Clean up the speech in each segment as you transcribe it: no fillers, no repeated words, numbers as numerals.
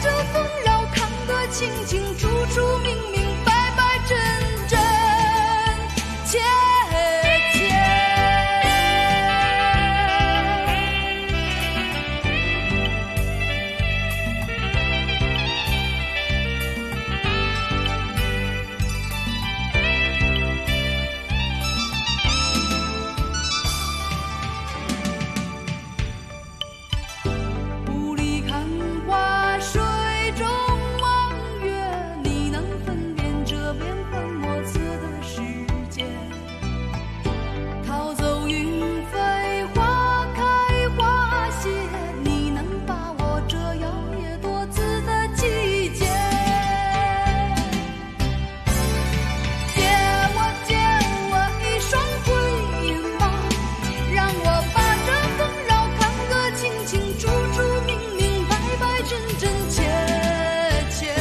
着丰饶，看得清清楚楚，明明白白，真真切切。雾里看花，水中望月，你能分辨这变幻莫测的世界？逃走云飞，花开花谢，你能把握这摇曳多姿的季节？借我一双慧眼吧，让我把这丰饶看个清清楚楚，明明白白，真真切切。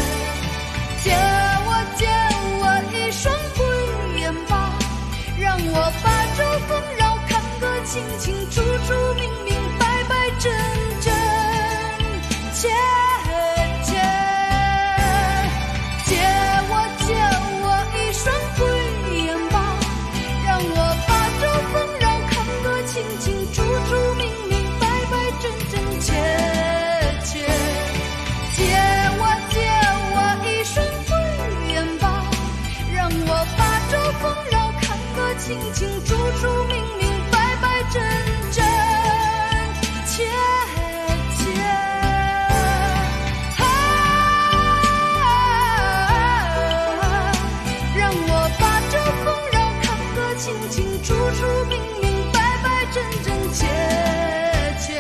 借我一双慧眼吧，让我把这丰饶看个清清楚楚，明明白白，真真切切。借我一双慧眼吧，让我把这丰饶看个清清楚楚，明明白白，真真切切。借我一双慧眼吧，让我把这丰饶看个清清楚楚，明明白白，真真切切。让我把这丰饶看个清清楚楚，明明白白，真真切切。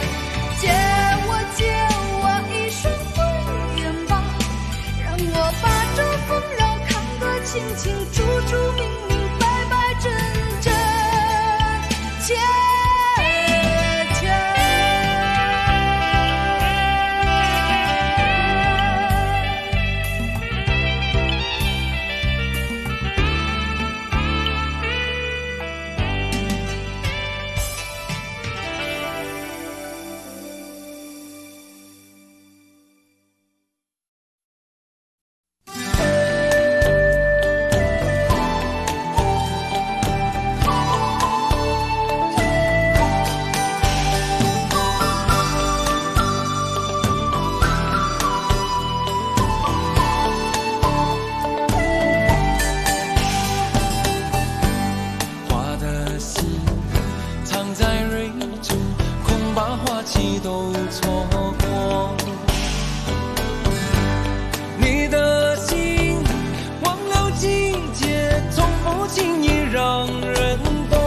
借我一双慧眼吧，让我把这丰饶看个清清楚楚，明明白白，真真切切。 花的心藏在蕊中，恐把花期都错过。你的心忘了季节，从不轻易让人懂。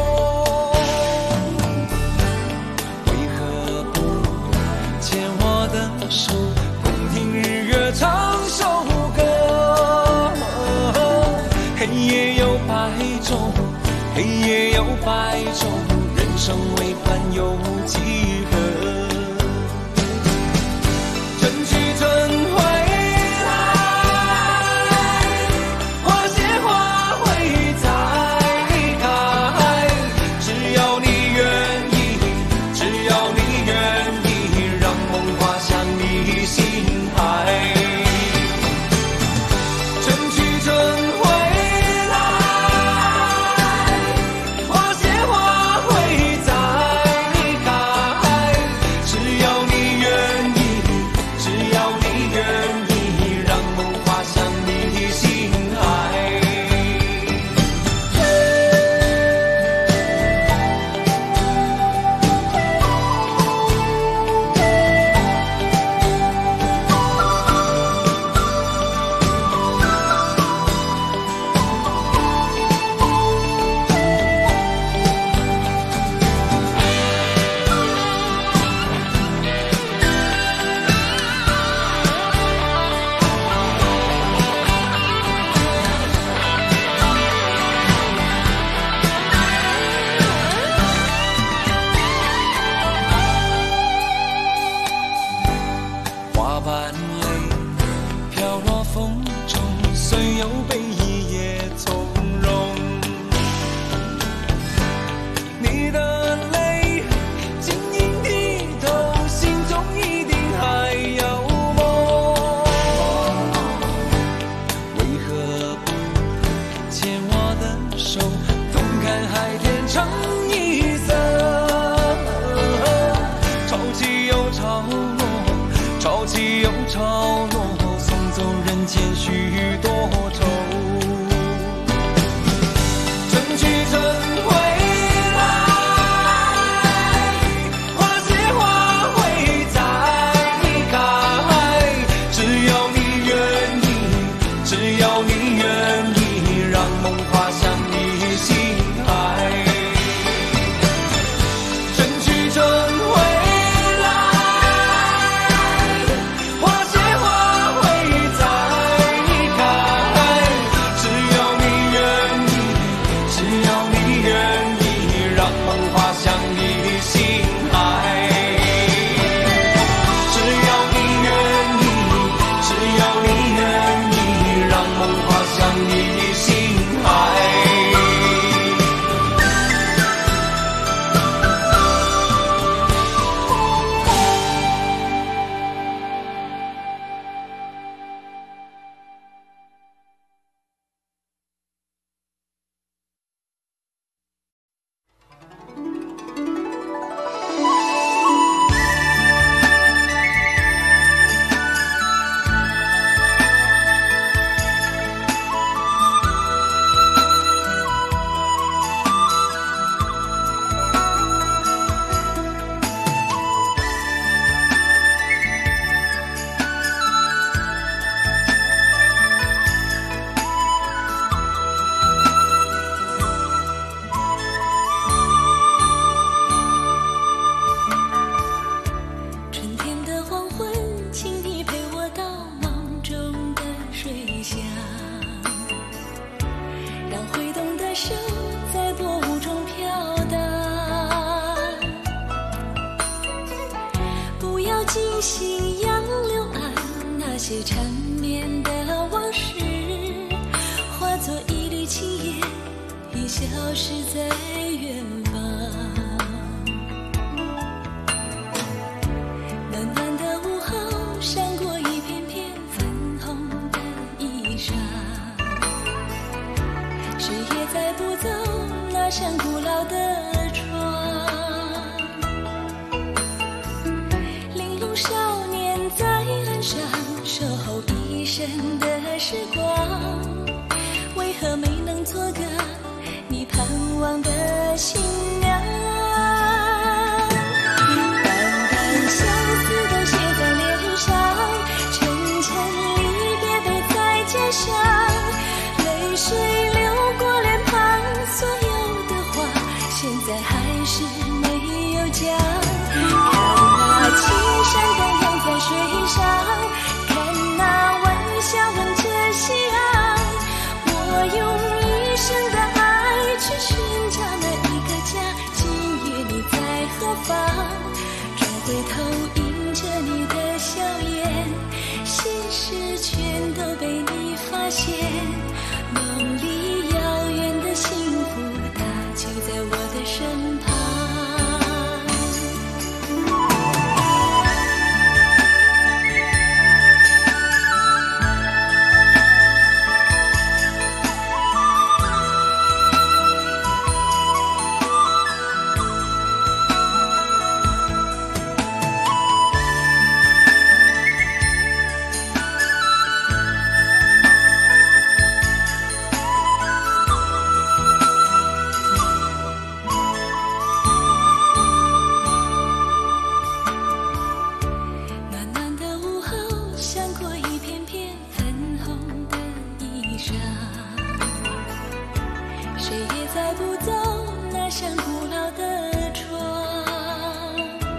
为何不牵我的手，共听日月唱首歌？黑夜有白昼，黑夜有白昼，人生为盼有几何？春去春回来，花谢花会再开。只要你愿意，只要你愿意，让梦滑向你心海。春去春回来，花谢花会再开。只要你愿意，只要你愿意，让梦滑向你心海。花瓣泪飘落风中，虽有悲意也从容。你的泪晶莹剔透，心中一定还有梦。 潮起又潮落，送走人间许多愁。春去春回来，花谢花会再开。只要你愿意，只要你愿意，让梦滑向你心海。春去春回来，花谢花会再开。只要你愿意，只要你愿意，让梦滑向你心海。只要你愿意，只要你愿意，让梦滑向你心海。 春天的黄昏，请你陪我到梦中的水乡，让挥动的手在波舞中飘荡。不要惊醒杨柳岸那些缠绵的往事，化作一缕青烟，已消失在远方。暖暖的午后，闪过一片片粉红的衣裳。谁也载不走那扇古老的窗。玲珑少年在岸上守候一生的时光，为何没能做个你盼望的新娘？泪水流过脸庞，所有的话现在还是没有讲。看那青山荡漾在水上，看那晚霞吻着夕阳。我用一生的爱去寻找那一个家，今夜你在何方？转回头迎着你的笑颜，心事全都被你发现。梦里遥远的幸福，它就在我的身旁。谁也载不走那扇古老的窗。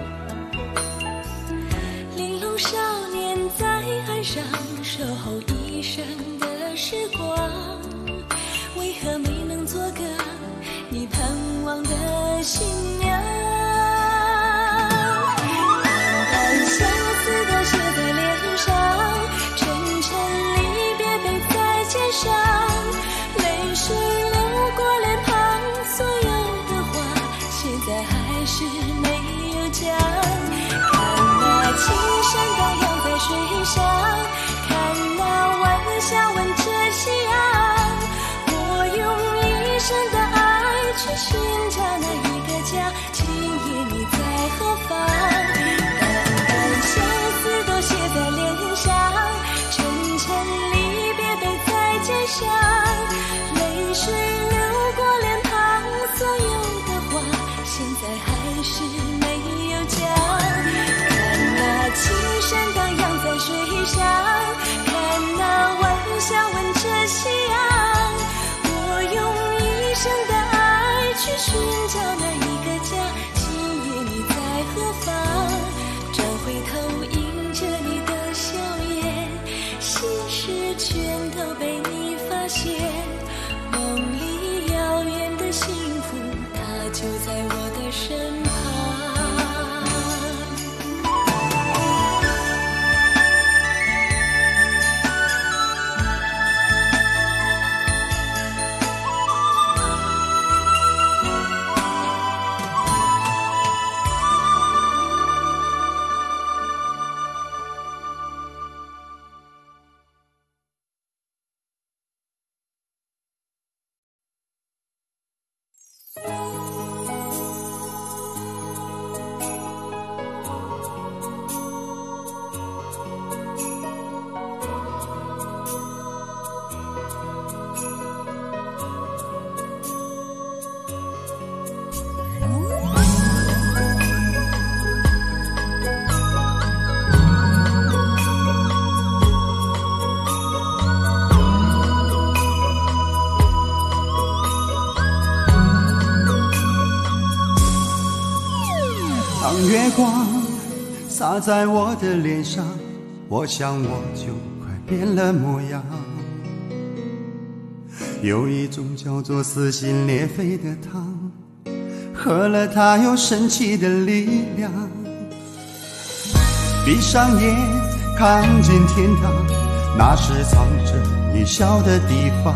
玲珑少年在岸上守候一生的时光，为何没能做个你盼望的新娘？淡淡相思都写在脸上，沉沉离别背在肩上，泪水流过脸庞，所有的话现在还是没有讲。看那青山荡漾在水上，看那晚霞吻着夕阳。 想，泪水流过脸庞，所有的话现在还是没有讲。看那青山荡漾在水上，看那晚霞吻着夕阳，我用一生的爱去寻找那一个家。今夜你在何方？转回头迎着你的笑颜，心事全都被你发现。梦里遥远的幸福，它就在我的身旁。 当月光洒在我的脸上，我想我就快变了模样。有一种叫做撕心裂肺的汤，喝了它有神奇的力量。闭上眼看见天堂，那是藏着你笑的地方。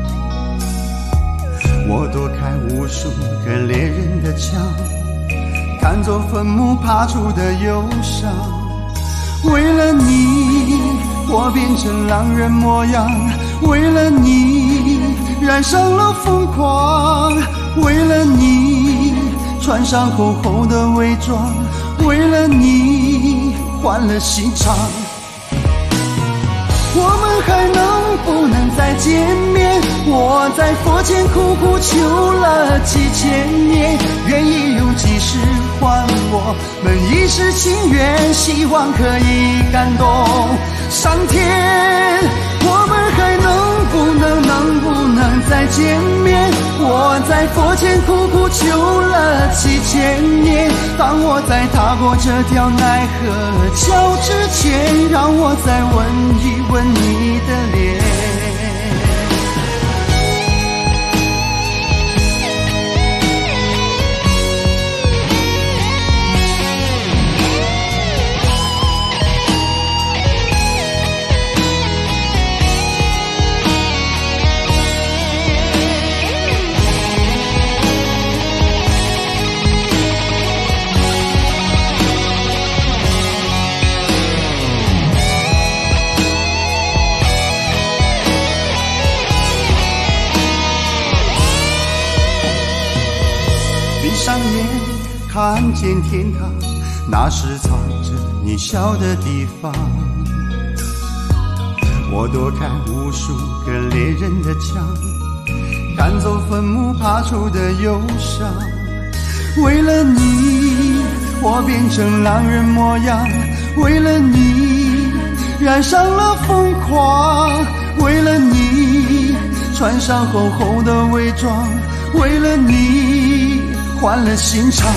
我躲开无数个猎人的枪，看作坟墓爬出的忧伤。为了你我变成狼人模样，为了你染上了疯狂，为了你穿上厚厚的伪装，为了你换了心肠。我们还能不能再见面？我在佛前苦苦求了几千年，愿意用几世还我们一世情缘，希望可以感动上天。我们还能不能再见面？我在佛前苦苦求了几千年，当我在踏过这条奈何桥之前，让我再吻一吻你的脸。闭上眼看见天堂，那是藏着你笑的地方。我躲开无数个猎人的枪，赶走坟墓爬出的忧伤。为了你我变成狼人模样，为了你染上了疯狂，为了你穿上厚厚的伪装，为了你换了心肠。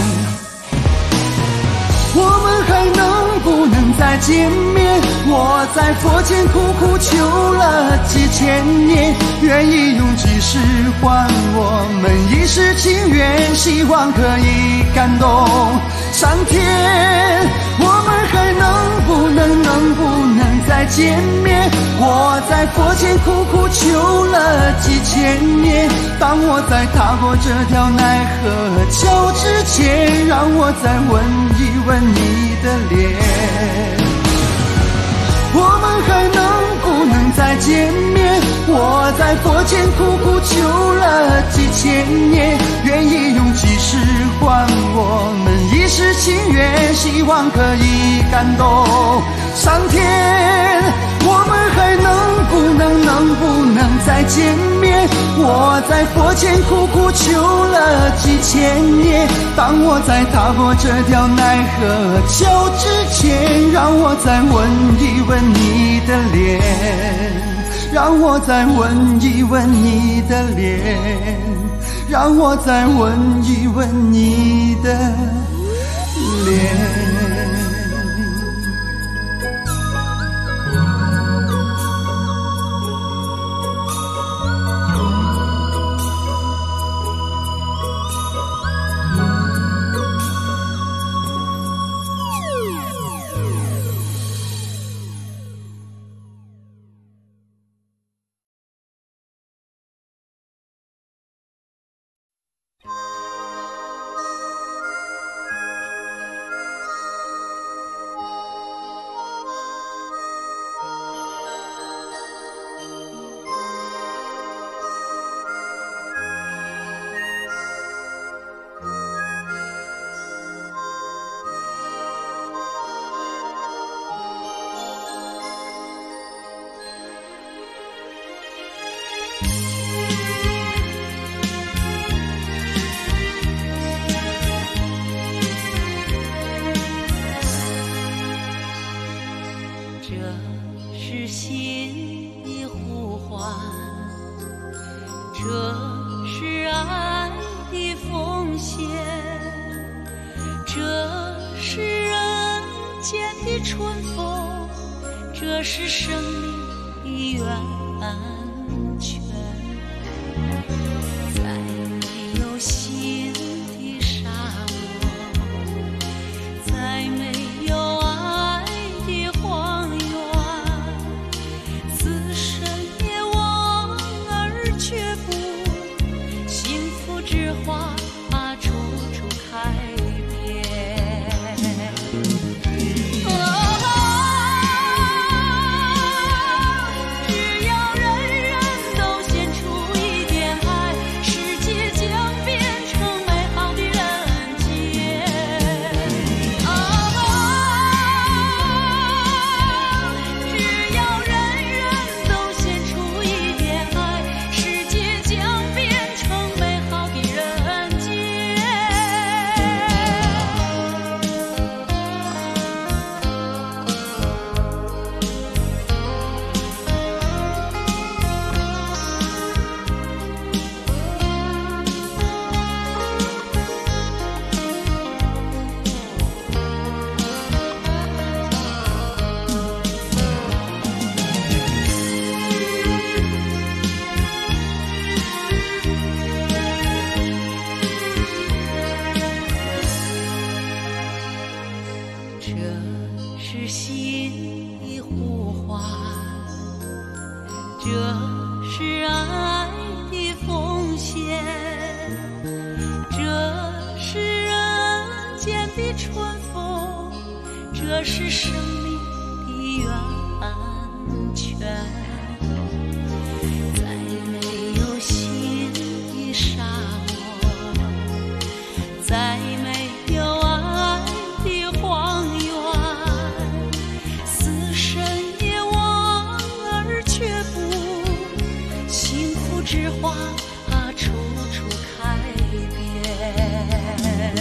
我们还能不能再见面？我在佛前苦苦求了几千年，愿意用几世还我们一世情缘，希望可以感动上天。我们还能不能再见面？我在佛前苦苦求了几千年，当我在踏过这条奈何桥之前，让我再吻一吻你的脸。我们还能不能再见面？我在佛前苦苦求了几千年，愿意用几世还我们一世情缘，希望可以感动上天。我们还能不能再再见面。我在佛前苦苦求了几千年，当我在踏过这条奈何桥之前，让我再吻一吻你的脸，让我再吻一吻你的脸，让我再吻一吻你的脸。 这是生命的源泉，在没有心的沙漠，在没有爱的荒原，此生也望而却步，幸福之花处处开遍。这是生命的源泉，在没有心的沙漠，在没有爱的荒原，死神也望而却步，幸福之花处处开遍。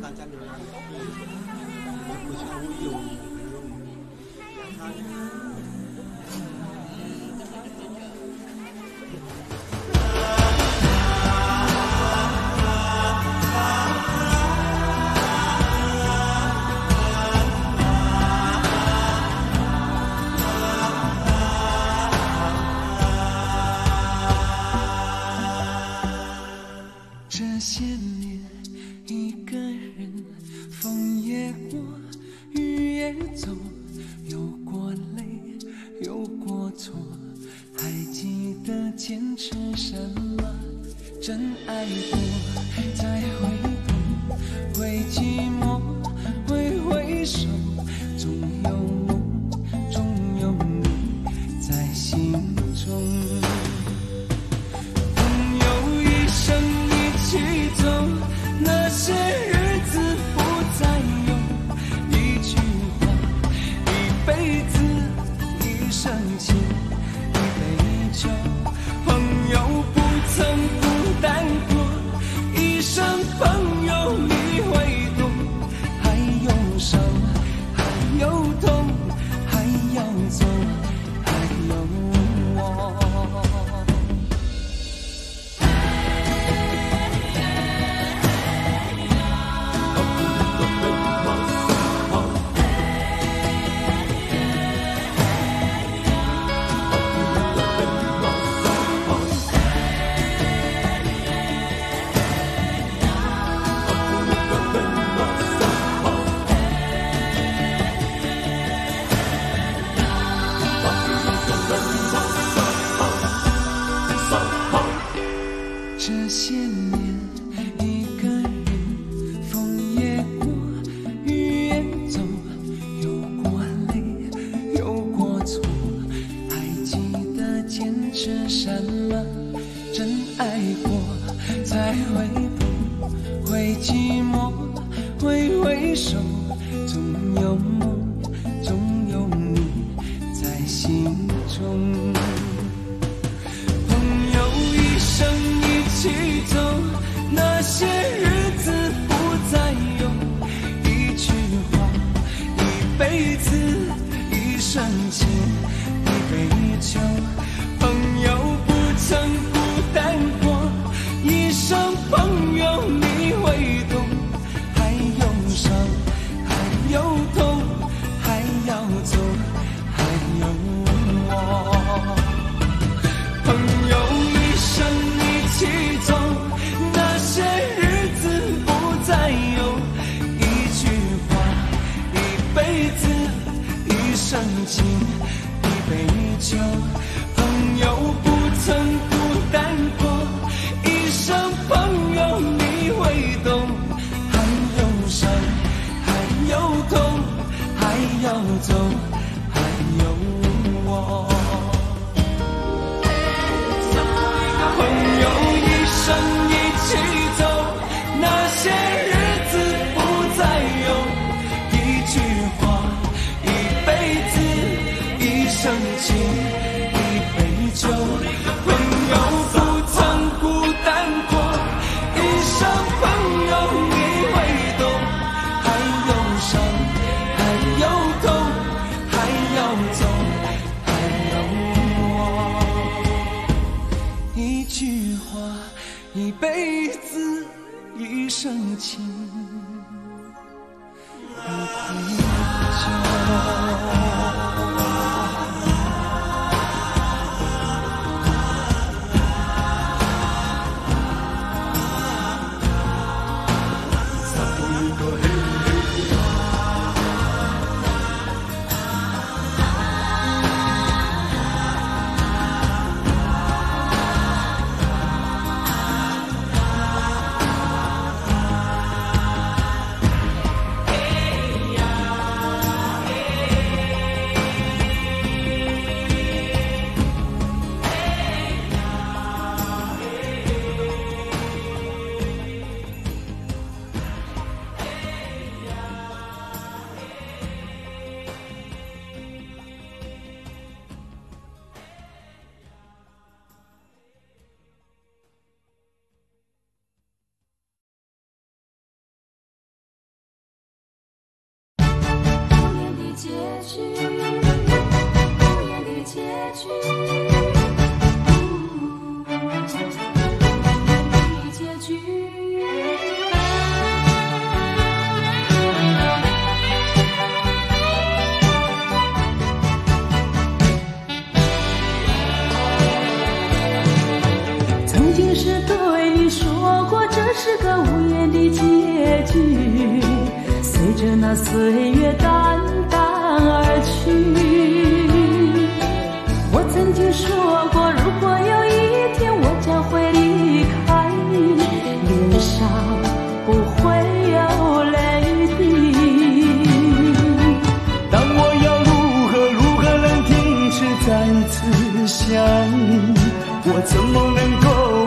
大家留言，不像我有让他。 这些年一个人，风也过，雨也走，有过泪，有过错，还记得坚持什么？真爱过，再回头，会寂寞，会回首，总有梦，总有你在心中。朋友一生一起走，那些日子不再有，一句话，一辈子，一生情，一杯酒。朋友不曾孤单过，一生朋友你会懂，还有伤，还有痛，还要走，还有我。这些年一个人，风也过，雨也走，有过泪，有过错，还记得坚持什么？真爱过，再回头，会寂寞，会回首，总有梦，总有你在心中。朋友一生一起走，那些日子不再有，一句话，一辈子，一生情，一杯酒。朋友不曾孤单过，一生朋友你会懂，还有伤，还有痛，还要走，还有我。朋友一生一起走，那些日子不再有，一句话，一辈子，一生情，一杯酒。朋友不曾孤单过，一生朋友你会懂，还有伤，还有痛，还要走，还有我。朋友一生一起走，那些日子不再有，一句话，一辈子，一生情，一杯酒。朋友不曾孤单过，一生朋友你会懂，还有伤，还有痛，还要走，还有我。一句话，一辈子，一生情，一杯酒。 局，无言的结局，无言的结局。曾经是对你说过，这是个无言的结局，随着那岁月淡淡而去。我曾经说过，如果有一天我将会离开你，脸上不会有泪滴。 但我要如何能停止再次想你？我怎么能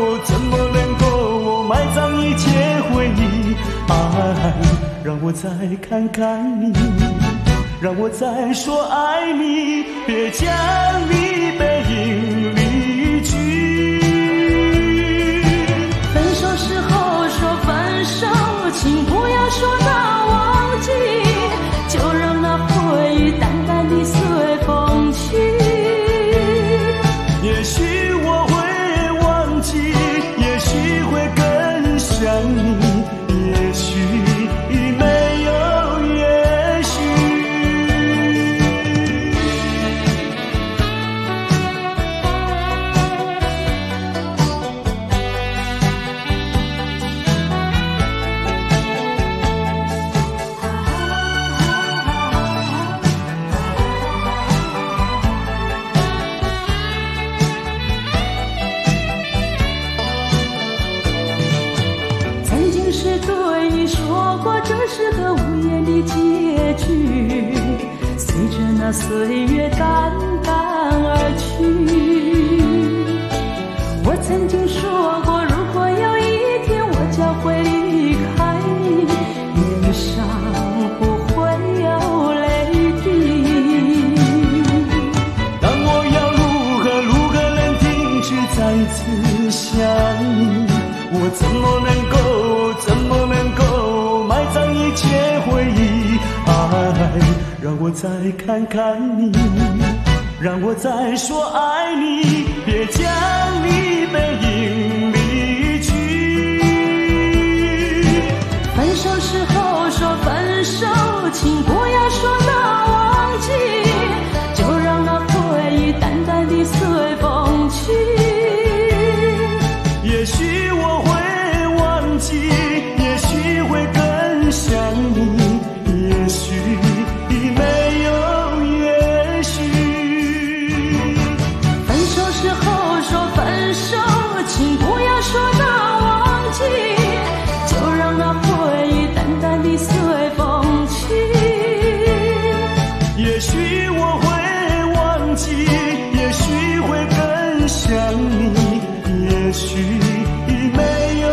够埋葬一切回忆？爱，让我再看看你，让我再说爱你，别将你背影离去。 分手时候说分手，请不要说那忘记，就让那回忆淡淡地随风去。 也许我会忘记，也许会更想你，也许没有也许。 曾经是对你说过，这是个无言的结局，随着那岁月淡淡而去。我曾经说过，如果有一天我将会离开你，脸上不会有泪滴。 但我要如何能停止再次想你？我怎么能够埋葬一切回忆？爱，让我再看看你，让我再说爱你，别将你背影离去。 分手时候说分手，请不要说那忘记，就让那回忆淡淡地随风去。 也许我会忘记，也许会更想你，也许没有也许。 分手时候说分手，请不要说那忘记，就让那回忆淡淡地随风去。 也许我会忘记，也许会更想你，也许没有